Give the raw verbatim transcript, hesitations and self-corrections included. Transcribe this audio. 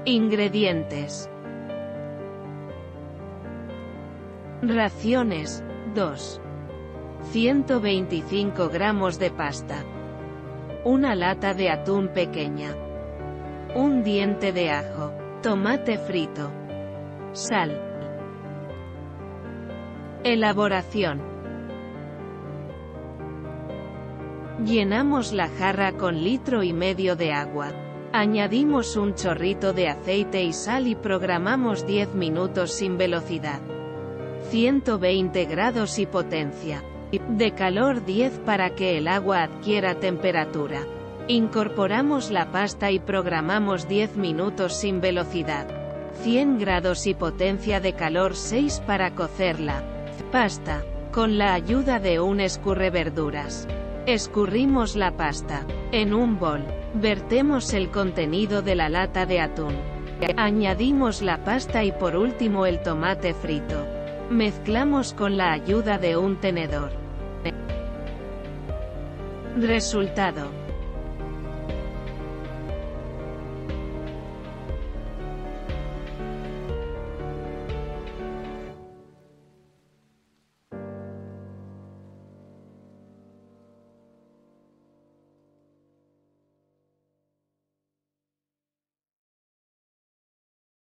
Ingredientes. Raciones, dos. ciento veinticinco gramos de pasta. Una lata de atún pequeña. Un diente de ajo. Tomate frito. Sal. Elaboración. Llenamos la jarra con litro y medio de agua. Añadimos un chorrito de aceite y sal y programamos diez minutos sin velocidad. ciento veinte grados y potencia. De calor diez para que el agua adquiera temperatura. Incorporamos la pasta y programamos diez minutos sin velocidad. cien grados y potencia de calor seis para cocerla. Pasta. Con la ayuda de un escurreverduras. Escurrimos la pasta. En un bol. Vertemos el contenido de la lata de atún. Añadimos la pasta y por último el tomate frito. Mezclamos con la ayuda de un tenedor. Resultado.